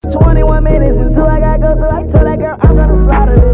21 minutes until I gotta go, so I told that girl I'm gonna slaughter it.